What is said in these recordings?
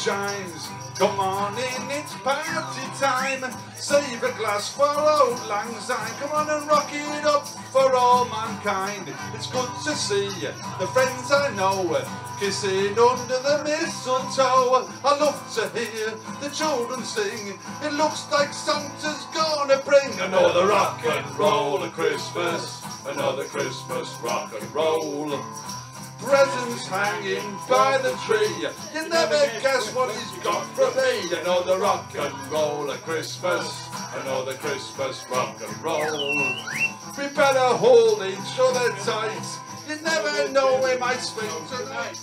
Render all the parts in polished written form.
chimes. Come on in, it's party time. Save a glass for old lang syne. Come on and rock it up for all mankind. It's good to see the friends I know kissing under the mistletoe. I love to hear the children sing. It looks like Santa's gonna bring another rock and roll Christmas. Another Christmas rock and roll. Presents hanging by the tree. You never guess what he's got from me. Another rock and roll Christmas. Another Christmas rock and roll. We better hold each other tight. You never know we might swing tonight.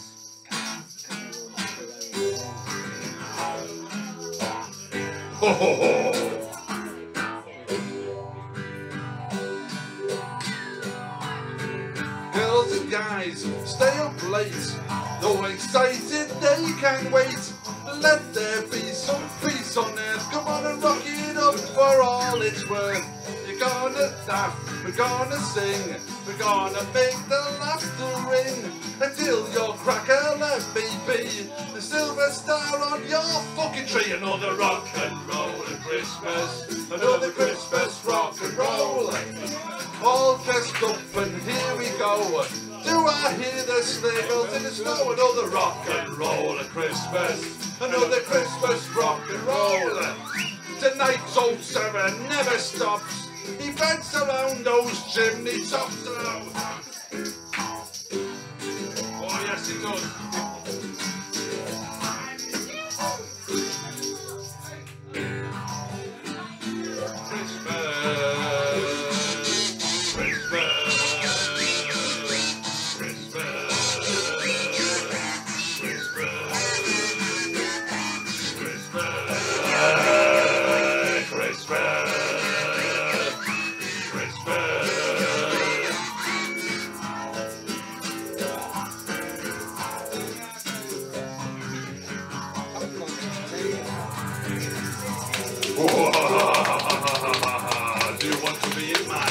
Ho ho ho! Girls and guys, stay up late, though excited they can't wait. Let there be some peace on earth. Come on and rock it up for all it's worth. You're gonna laugh, we're gonna sing, we're gonna make the laughter ring until your cracker let me be the silver star on your fucking tree. Another rock and roll Christmas, another Christmas rock and roll. All dressed up and here we go. Do I hear the sleigh bells in the snow? Another rock and roll Christmas, another Christmas rock and roll. Tonight's old Sarah never stops. He bends around those chimney tops. Oh yes he does. Do you want to be in my